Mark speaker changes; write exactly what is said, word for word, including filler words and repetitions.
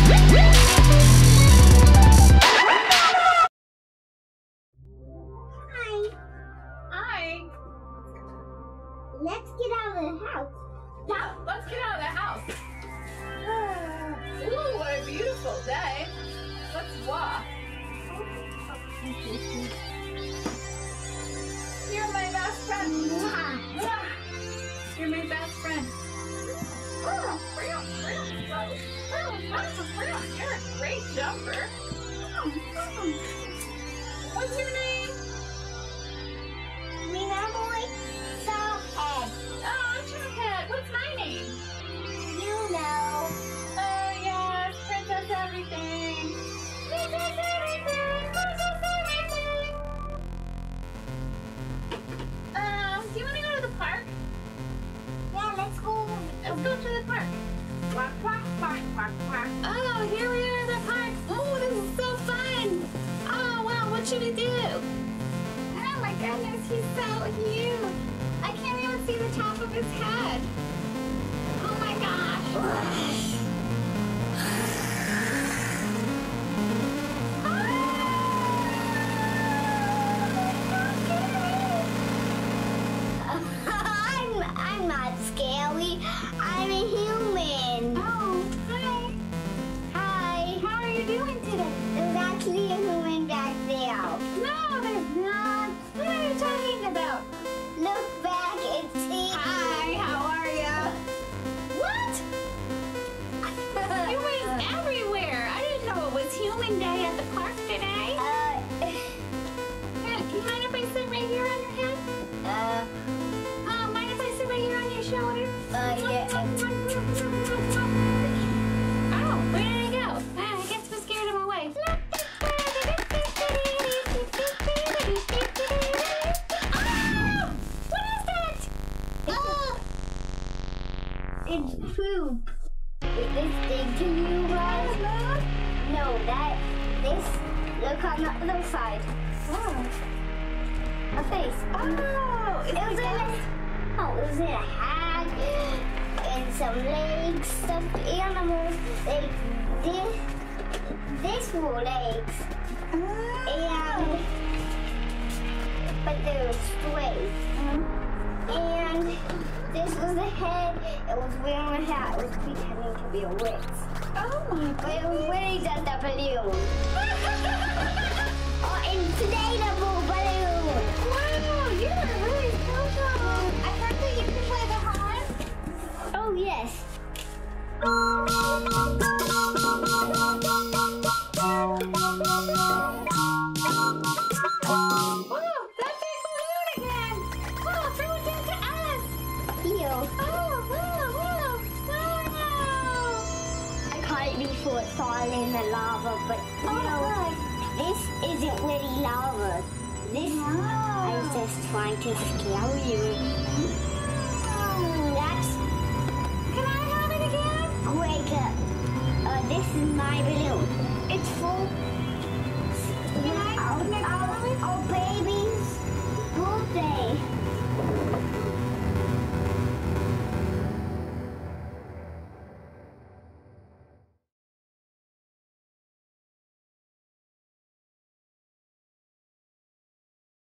Speaker 1: Let's get out of the house.
Speaker 2: Yeah, let's get out of the house. Ooh, what a beautiful day. Let's walk. You're my best friend. You're my best friend. You're a great jumper. What's your name?
Speaker 1: Me now, boy. Soundhead.
Speaker 2: Oh, Chunhead. What's my name?
Speaker 1: You know.
Speaker 2: Oh, yes. Princess Everything. Princess Everything. Princess Everything. Um, do you want to go to the park?
Speaker 1: Yeah, let's go.
Speaker 2: Let's go to the park. Quack, quack, quack, quack, quack. Oh, here we are at the park. Oh, this is so fun. Oh, wow. What should we do? Oh, my goodness. He's so huge. I can't even see the top of his head. Oh, my gosh.
Speaker 1: I'm, I'm not scary. I'm a human.
Speaker 2: Oh, hi.
Speaker 1: Hi.
Speaker 2: How are you doing today?
Speaker 1: There's actually a human back there.
Speaker 2: No, there's not. What are you talking about?
Speaker 1: Look back and see.
Speaker 2: Hi, how are you? What? Humans everywhere. I didn't know it was Human Day at the park today.
Speaker 1: Uh,
Speaker 2: Yeah, do you mind if I sit right here on your head?
Speaker 1: uh,
Speaker 2: Uh, mind if I sit right here on your shoulder?
Speaker 1: uh, yeah.
Speaker 2: Oh, where did he go? Ah, I guess we scared him away. Ah! What is that?
Speaker 1: Oh! It's poop. Is this big to you, guys? No, that, this, look on the other side.
Speaker 2: Oh.
Speaker 1: A face.
Speaker 2: Oh,
Speaker 1: It was in a, oh, it was in a hat and some legs, stuffed animals. Like this, this were legs, and but they were straight. And this was the head. It was wearing a hat. It was pretending to be a witch,
Speaker 2: Oh my
Speaker 1: but it was really just a balloon. Oh, inflatable balloon.
Speaker 2: Wow, you are really special. I heard that you can play the horn.
Speaker 1: Oh yes.
Speaker 2: Whoa, that's a balloon again. Oh, throw it down to us.
Speaker 1: Here.
Speaker 2: Oh, wow, wow, wow.
Speaker 1: I caught it before it fell in the lava, but you
Speaker 2: Oh,
Speaker 1: know,
Speaker 2: good.
Speaker 1: this isn't really lava. This I was just trying to scare you. That's
Speaker 2: Can I have it again?
Speaker 1: great. Uh, uh, this is my balloon. It's full.
Speaker 2: Can I
Speaker 1: Our,
Speaker 2: make
Speaker 1: our,
Speaker 2: more?
Speaker 1: our baby's birthday.